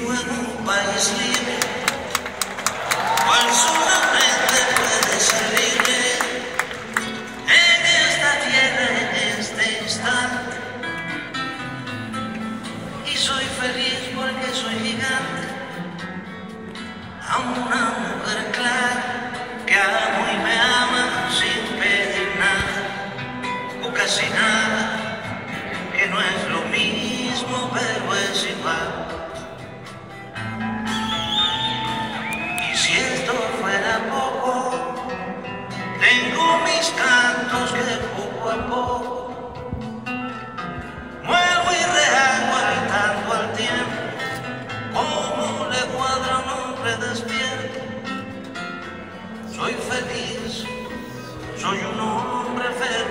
Vivo en un país libre, cual solamente puede ser libre en esta tierra, en este instante. Y soy feliz porque soy gigante. Amo una mujer clara que amo y me ama sin pedir nada o casi nada, que no es lo mismo pero es igual. Y si esto fuera poco, tengo mis cantos que poco a poco muevo y rehago habitando al tiempo, como le cuadra a un hombre despierto. Soy feliz, soy un hombre feliz.